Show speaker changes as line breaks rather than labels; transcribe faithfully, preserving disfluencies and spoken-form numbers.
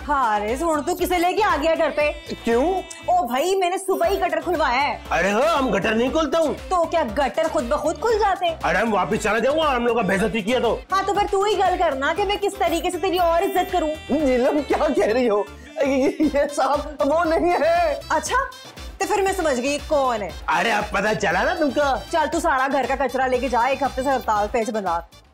हारिस हुण तू किसे लेके आ गया घर पे?
क्यों?
ओ भाई मैंने सुबह ही गटर खुलवाया है।
अरे हाँ, हम गटर नहीं खोलता हूँ।
तो क्या गटर खुद ब खुद खुल जाते?
अरे हम वापस चला जाऊंगा, हम लोग का बेइज्जती किया तो।
हाँ तो फिर तू ही गल करना कि मैं किस तरीके से तेरी और इज्जत करूँ।
नीलम क्या कह रही हो? ये साहब वो नहीं है।
अच्छा तो फिर मैं समझ गई कौन है।
अरे अब पता चला ना तुमको।
चल तू सारा घर का कचरा लेके जा, एक हफ्ते से हड़ताल पे बाजार।